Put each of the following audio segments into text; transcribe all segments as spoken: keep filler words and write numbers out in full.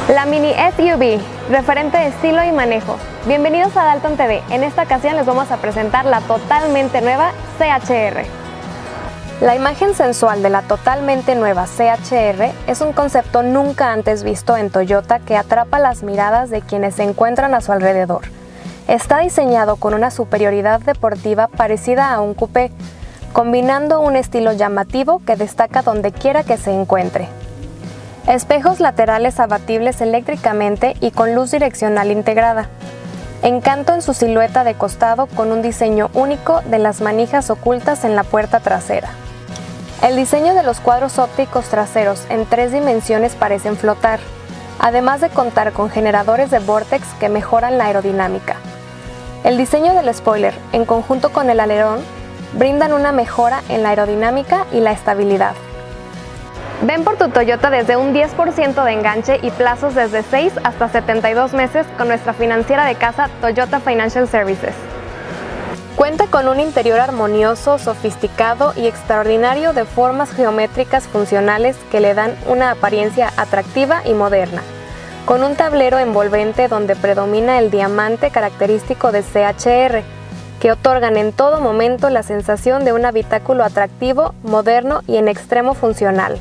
La Mini S U V, referente de estilo y manejo. Bienvenidos a Dalton T V. En esta ocasión les vamos a presentar la totalmente nueva C H R. La imagen sensual de la totalmente nueva C H R es un concepto nunca antes visto en Toyota que atrapa las miradas de quienes se encuentran a su alrededor. Está diseñado con una superioridad deportiva parecida a un coupé, combinando un estilo llamativo que destaca donde quiera que se encuentre. Espejos laterales abatibles eléctricamente y con luz direccional integrada. Encanto en su silueta de costado con un diseño único de las manijas ocultas en la puerta trasera. El diseño de los cuadros ópticos traseros en tres dimensiones parecen flotar, además de contar con generadores de vórtex que mejoran la aerodinámica. El diseño del spoiler, en conjunto con el alerón, brindan una mejora en la aerodinámica y la estabilidad. Ven por tu Toyota desde un diez por ciento de enganche y plazos desde seis hasta setenta y dos meses con nuestra financiera de casa Toyota Financial Services. Cuenta con un interior armonioso, sofisticado y extraordinario de formas geométricas funcionales que le dan una apariencia atractiva y moderna, con un tablero envolvente donde predomina el diamante característico de C H R, que otorgan en todo momento la sensación de un habitáculo atractivo, moderno y en extremo funcional.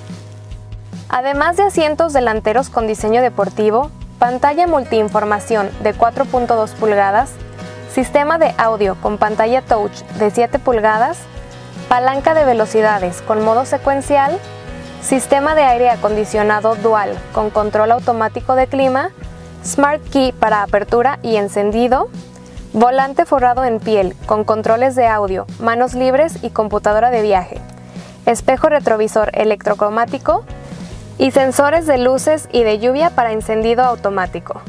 Además de asientos delanteros con diseño deportivo, pantalla multiinformación de cuatro punto dos pulgadas, sistema de audio con pantalla touch de siete pulgadas, palanca de velocidades con modo secuencial, sistema de aire acondicionado dual con control automático de clima, Smart Key para apertura y encendido, volante forrado en piel con controles de audio, manos libres y computadora de viaje, espejo retrovisor electrocromático y sensores de luces y de lluvia para encendido automático.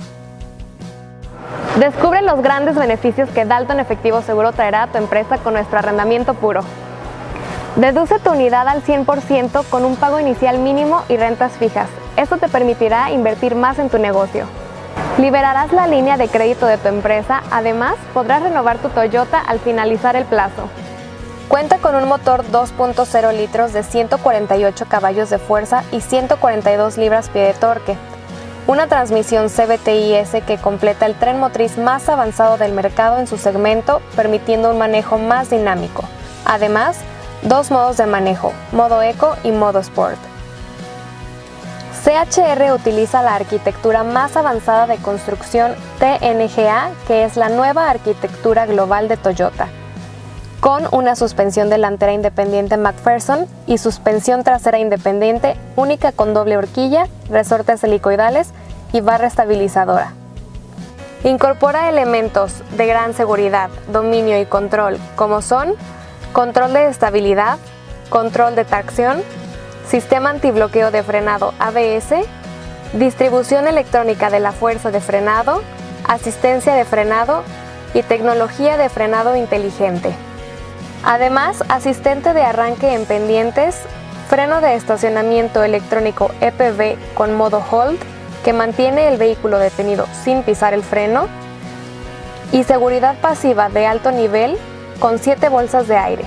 Descubre los grandes beneficios que Dalton Efectivo Seguro traerá a tu empresa con nuestro arrendamiento puro. Deduce tu unidad al cien por ciento con un pago inicial mínimo y rentas fijas. Esto te permitirá invertir más en tu negocio. Liberarás la línea de crédito de tu empresa, además podrás renovar tu Toyota al finalizar el plazo. Cuenta con un motor dos punto cero litros de ciento cuarenta y ocho caballos de fuerza y ciento cuarenta y dos libras-pie de torque, una transmisión C V T I S que completa el tren motriz más avanzado del mercado en su segmento, permitiendo un manejo más dinámico. Además, dos modos de manejo, modo Eco y modo Sport. C H R utiliza la arquitectura más avanzada de construcción T N G A, que es la nueva arquitectura global de Toyota, con una suspensión delantera independiente McPherson y suspensión trasera independiente única con doble horquilla, resortes helicoidales y barra estabilizadora. Incorpora elementos de gran seguridad, dominio y control, como son control de estabilidad, control de tracción, sistema antibloqueo de frenado A B S, distribución electrónica de la fuerza de frenado, asistencia de frenado y tecnología de frenado inteligente. Además, asistente de arranque en pendientes, freno de estacionamiento electrónico E P B con modo Hold, que mantiene el vehículo detenido sin pisar el freno, y seguridad pasiva de alto nivel con siete bolsas de aire.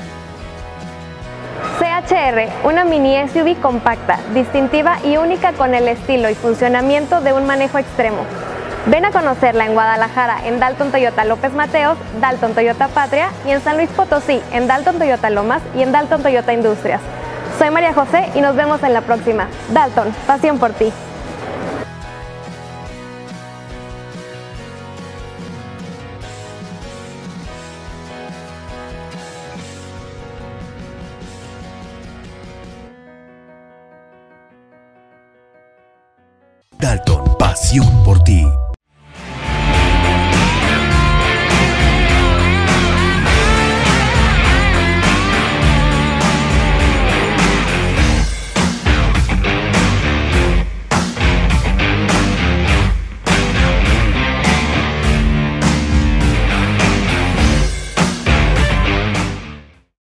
C H R, una mini S U V compacta, distintiva y única con el estilo y funcionamiento de un manejo extremo. Ven a conocerla en Guadalajara en Dalton Toyota López Mateos, Dalton Toyota Patria y en San Luis Potosí en Dalton Toyota Lomas y en Dalton Toyota Industrias. Soy María José y nos vemos en la próxima. Dalton, pasión por ti. Dalton, pasión por ti.